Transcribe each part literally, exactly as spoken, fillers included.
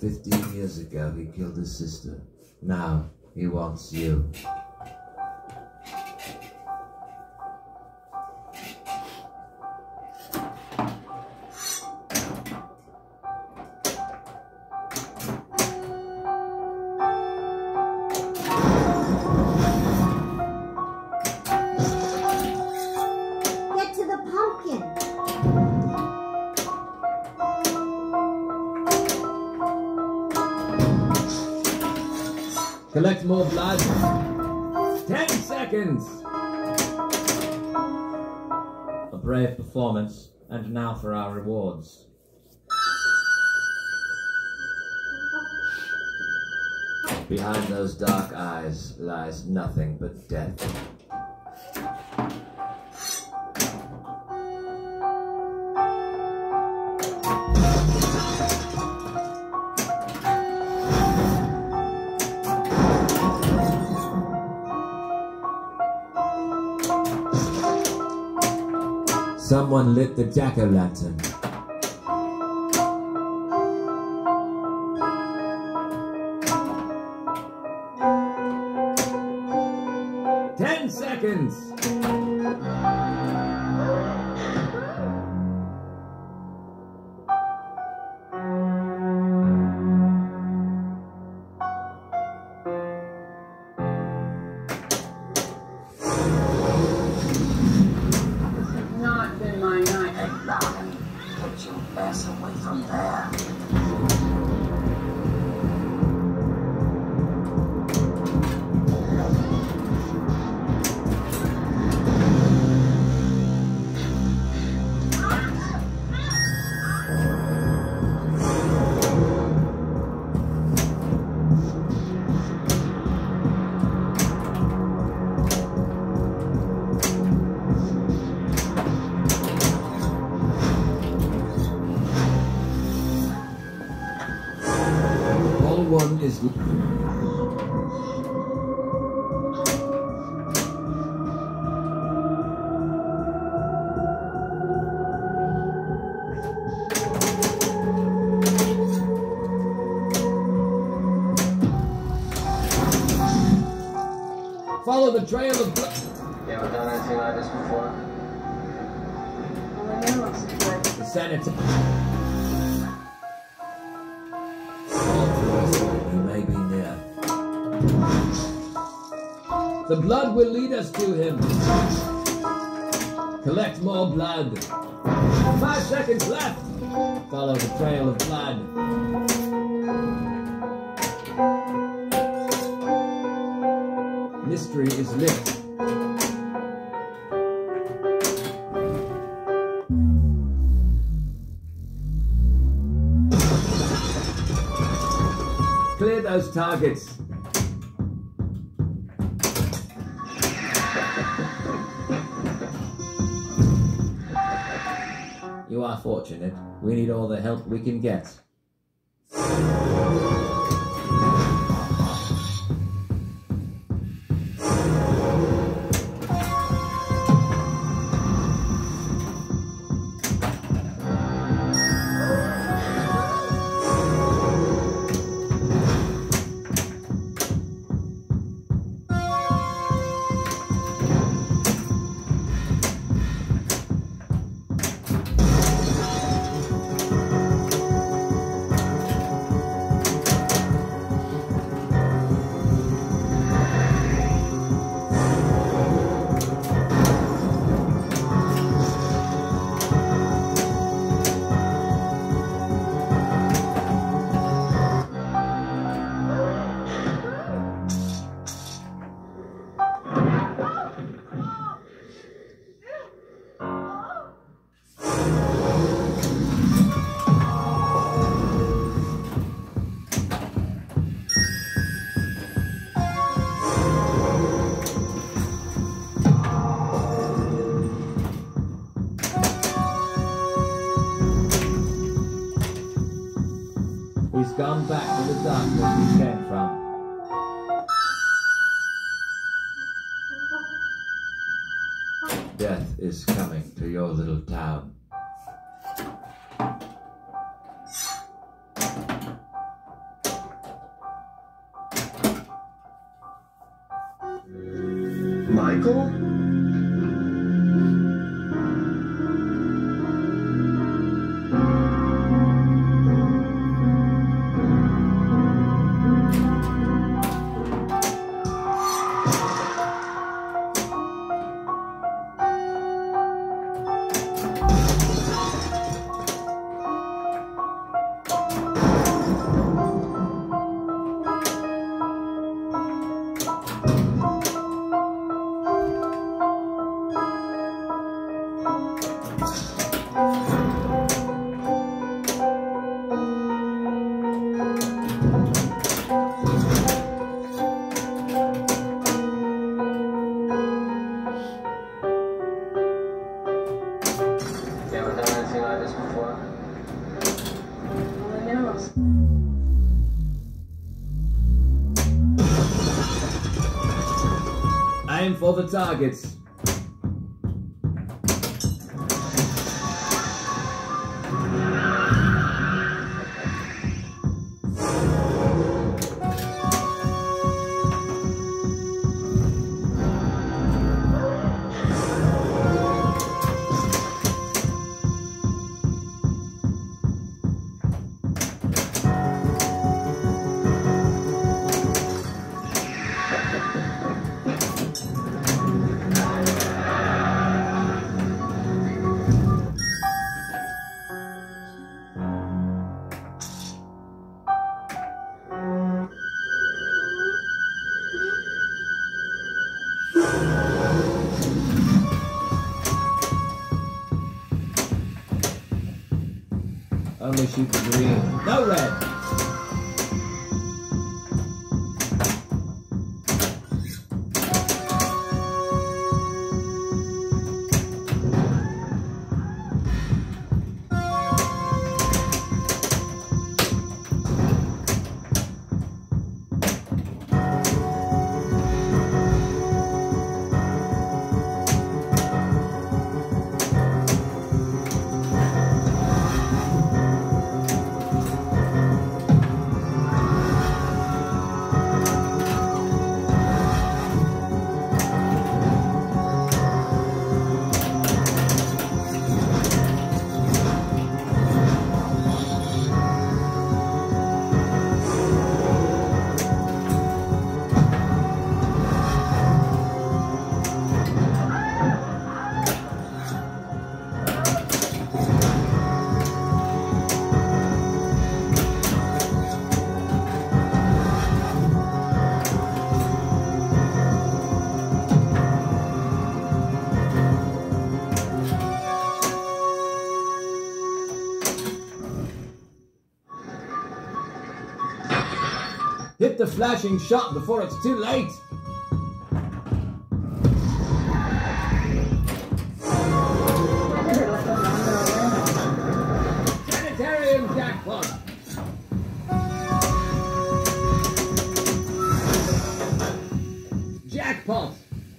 Fifteen years ago, he killed his sister. Now, he wants you. Get to the pumpkin. Collect more blood. Ten seconds! A brave performance, and now for our rewards. Behind those dark eyes lies nothing but death. Someone lit the jack-o'-lantern. Ten seconds! Not been my night. Hey, darling, get your ass away from there. All one is... Follow the trail of blood. You ever done anything like this before? Well, I know it's good. The senator. All through us, you may be near. The blood will lead us to him. Collect more blood. Five seconds left. Follow the trail of blood. Mystery is lit. Clear those targets. You are fortunate. We need all the help we can get. He's gone back to the darkness he came from. Death is coming to your little town. Michael? Aim for the targets. Only shoot the green. No red. Hit the flashing shot before it's too late. Sanitarium jackpot. Jackpot.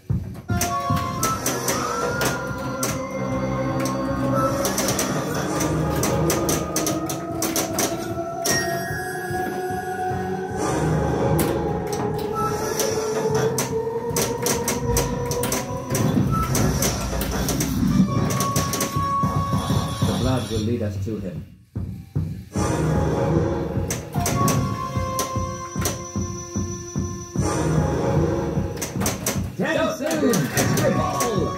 Will lead us to him. Ten seconds! Extra ball!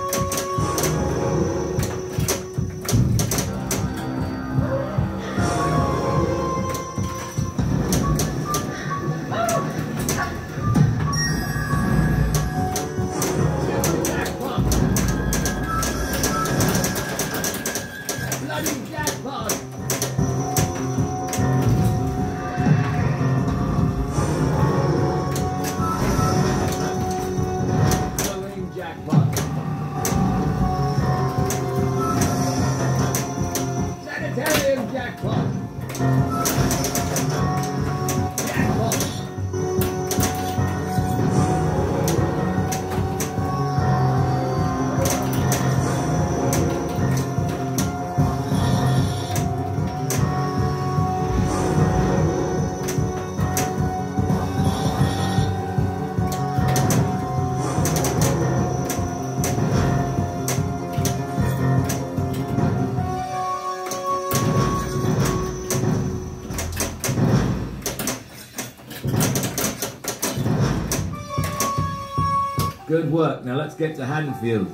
Good work. Now let's get to Haddonfield.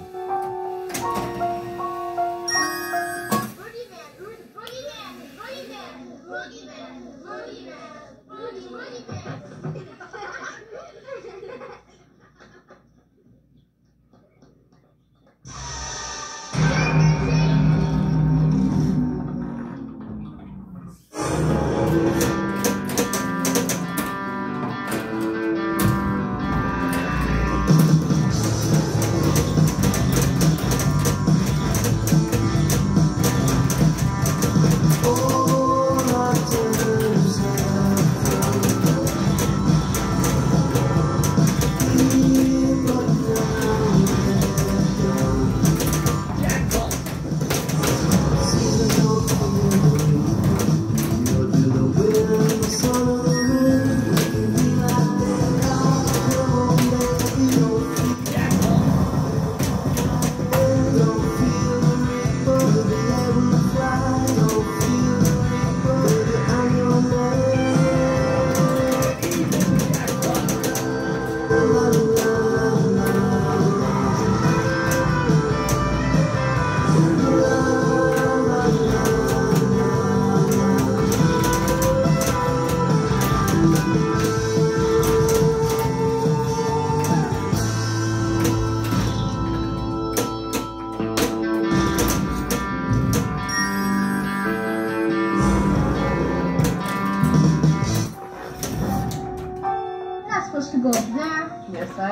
Supposed to go up there? Yes, I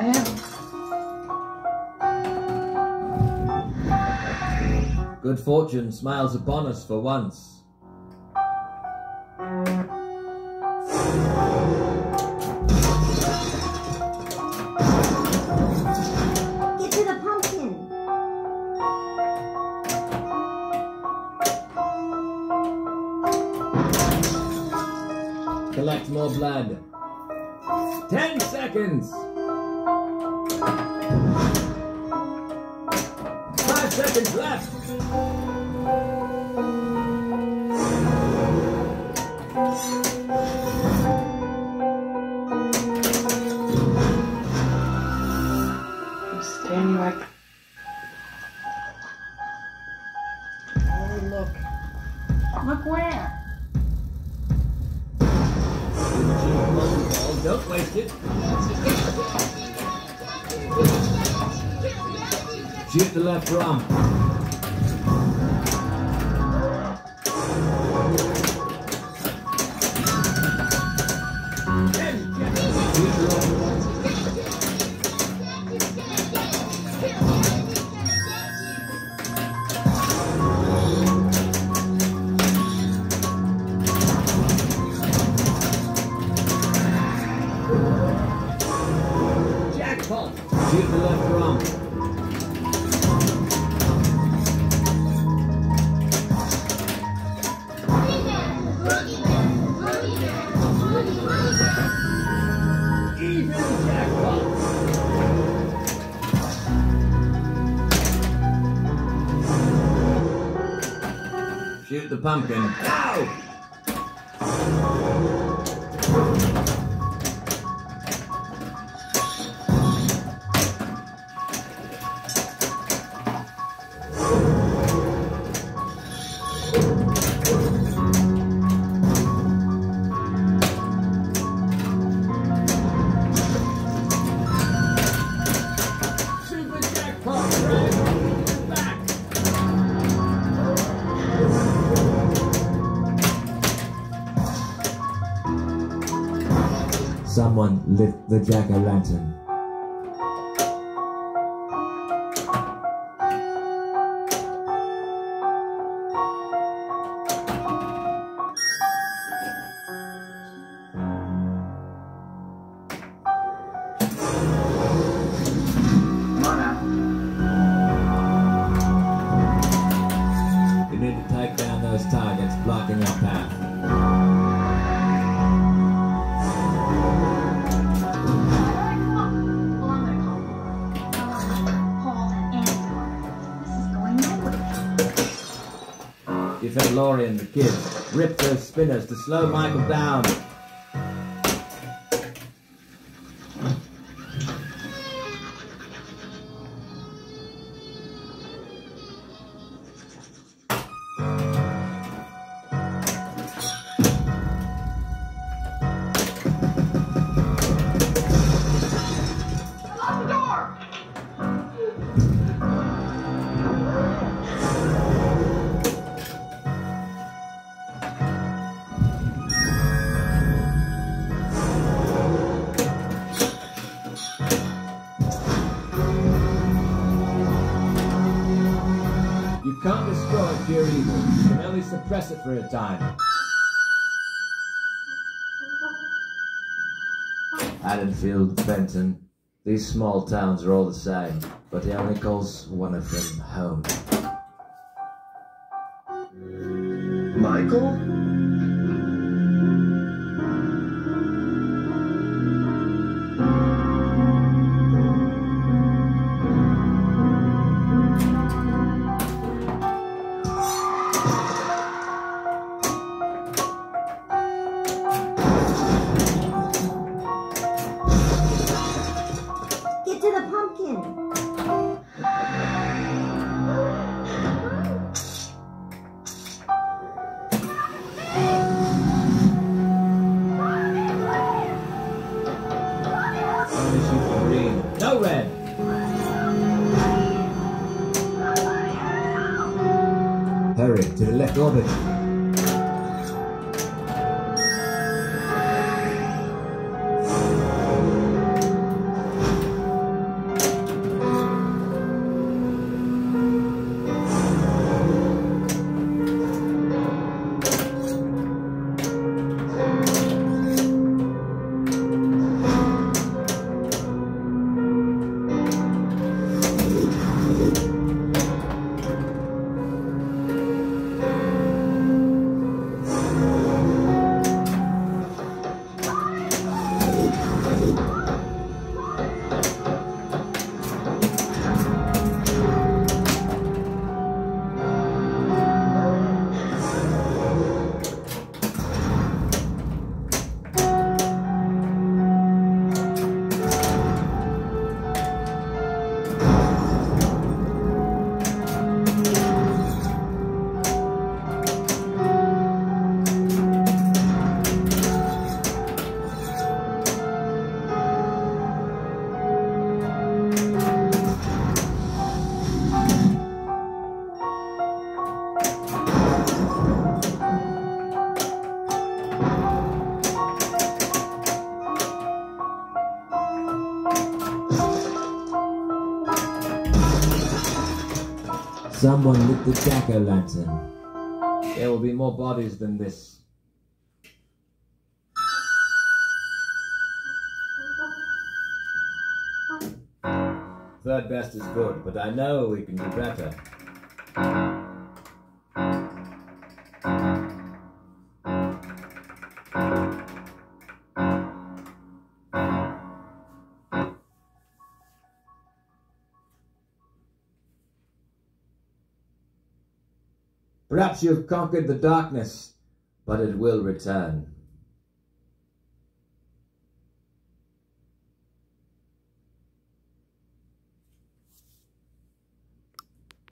am. Good fortune smiles upon us for once. Get to the pumpkin. Collect more blood. Ten seconds. Five seconds left. I'm standing like. Oh, look. Look where? Don't waste it. Shoot the left rum. Jackpot. Shoot the left rum. Even jackpot. Shoot the pumpkin. Ow! Super jackpot, Fred! Back! Someone lit the jack-o'-lantern. Come on now. We need to take down those targets blocking our path. You fed Laurie and the kids. Rip those spinners to slow Michael down. suppress it for a time. Haddonfield, Benton, these small towns are all the same, but he only calls one of them home. Michael? Get to the pumpkin. Only shoot green. No red! Hurry, to the left orbit. Someone lit the jack-o'-lantern. There will be more bodies than this. Third best is good, but I know we can do better. Perhaps you have conquered the darkness, but it will return.